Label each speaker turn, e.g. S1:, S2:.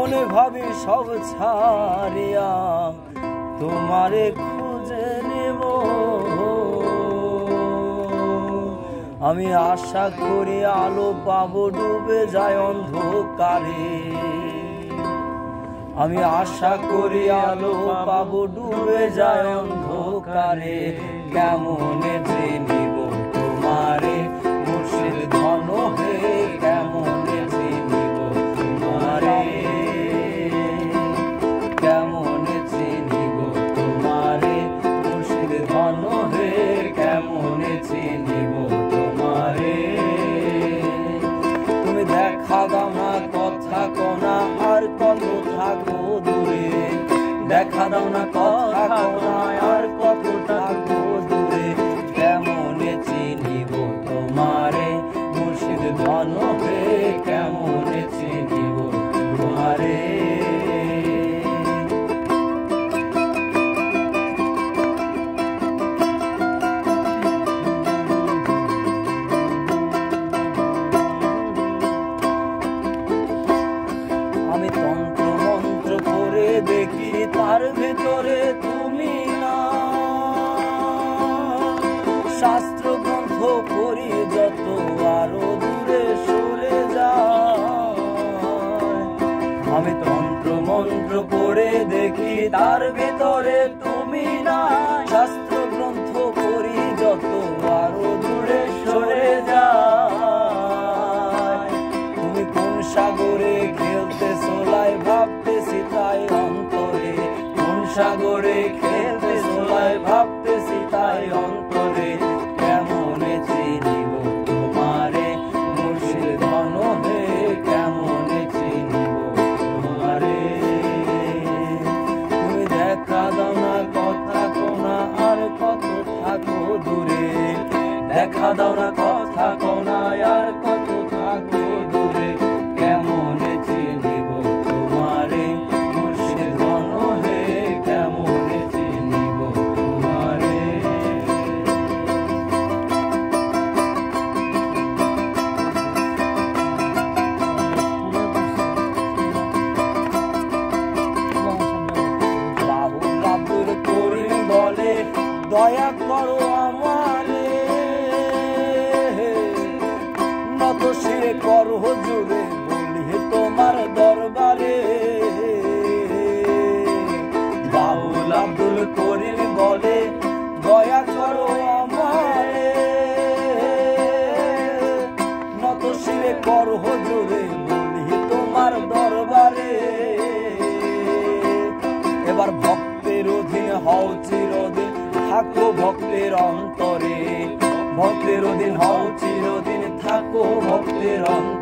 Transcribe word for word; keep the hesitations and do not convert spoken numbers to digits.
S1: মনে ভাবি সব ছাড়িয়া তোমারে খুঁজে নেব। আমি আশা করি আলো পাবো ডুবে যায় অন্ধকারে। আমি আশা করি আলো পাবো ডুবে যায় অন্ধকারে। কেমনে চিনিব তোমারে মুর্শিদ ধন হে, কেমনে চিনিব তোমারে, কেমনে চিনিব তোমারে মুর্শিদ ধন হে, কেমনে চিনিব তোমারে। তুমি দেখা দাও না, কথা কোনা আর কত থাকো দূরে। দেখা দাও না, কথা কোনা আর কত থাকো দূরে। কেমনে চিনিব তোমারে মুর্শিদ ধন হে, কেমনে চিনিব তোমারে। আমি তন্ত্র মন্ত্র করে দেখি তার ভেতরে তুমি না। শাস্ত্র গ্রন্থ পড়ি যত আরো দূরে সরে যায়। আমি তন্ত্র মন্ত্র করে দেখি তার ভেতরে তুমি না। শাস্ত্র গ্রন্থ পড়ি যত আরো দূরে সরে যায়। তুমি কোন সাগরে খেলতে সোলাই ভাবতেছি তাই অন্তরে। কোন সাগরে খেলতে সোলাই ভাবতেছি তাই অন্তরে। কেমনে চিনিব তোমারে মুর্শিদ ধন হে, কেমনে চিনিব তোমারে। তুমি দেখা দাও না, কথা কোনা আর কত থাকো দূরে। দেখা দাও না, কথা কোনা আর কত থাকো দূরে। কেমনে চিনিব তোমারে মুর্শিদ ধন হে, কেমনে চিনিব তোমারে। বাউল আব্দুল করিম বলে দয়া করো আমারে। নত শিরে করো জুড়ে বলি তোমার দরবারে। বাউল আব্দুল করিম বলে দয়া করো আমারে। নত শিরে করো জুড়ে বলি তোমার দরবারে। এবার ভক্তের অধীন হও চিরদিন, থাকো ভক্তের অন্তরে। ভক্তের অধীন হও চিরদিন, থাকো ভক্তের অন্তরে।